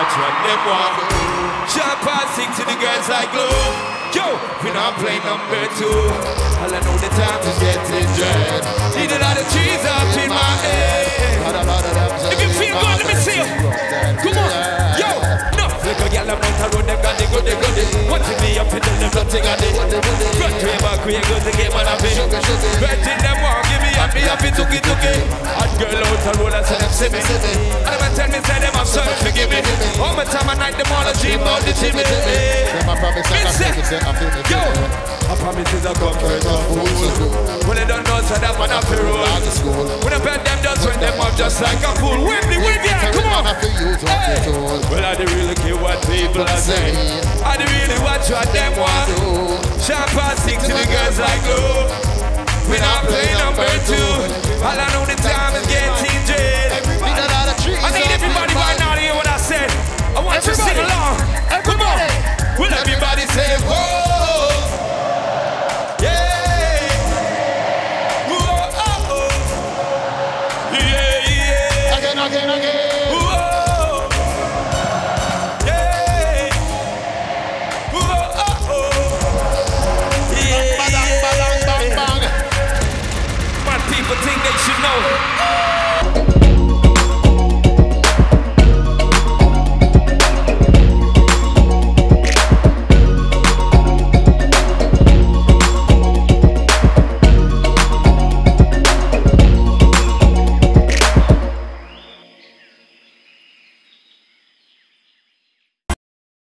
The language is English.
watch what them want. Sharp and sing to the girls like glue. Yo, we not play number 2. All I know the time is getting dread. Need a lot of trees up in my head. If you feel good, let me see you. Come on, yo. No, look a girl I'm out the road, they got it, good. Watching me up in them, nothing on it. Front way back, we ain't good to get man up in. Betting them walk, give me happy, took it. Hot girl out the road, I say them see me. And them tell me, say them have something to give me. All my time I night, them all a dream about the Jimmy. Yo, I promise is a comfort of food. When they don't know, so that man have to roll. When I bet them just when them up just like a fool. Win the yeah, come on. Hey. Well, I don't really care what people are saying. I don't really watch what them want. Sharp and stick to the girls like glue. We not play number 2. All I know the time is getting dread.